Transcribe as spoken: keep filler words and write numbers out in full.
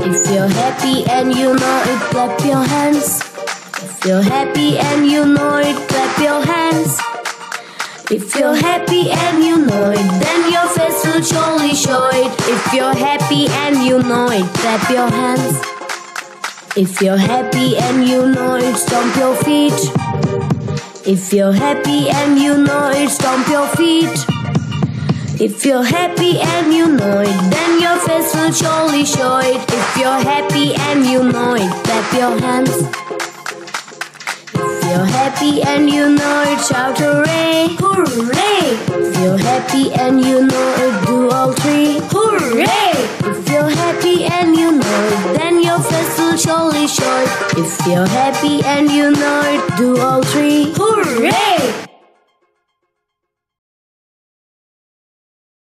If you're happy and you know it, clap your hands. If you're happy and you know it, clap your hands. If you're happy and you know it, then your face will surely show it. If you're happy and you know it, clap your hands. If you're happy and you know it, stomp your feet. If you're happy and you know it, stomp your feet. If you're happy and you know it, then your face will surely show it. If you're happy and you know it, clap your hands. If you're happy and you know it, shout hooray, hooray. If you're happy and you know it, do all three, hooray. If you're happy and you know it, then your face will surely show it. If you're happy and you know it, do all three, hooray.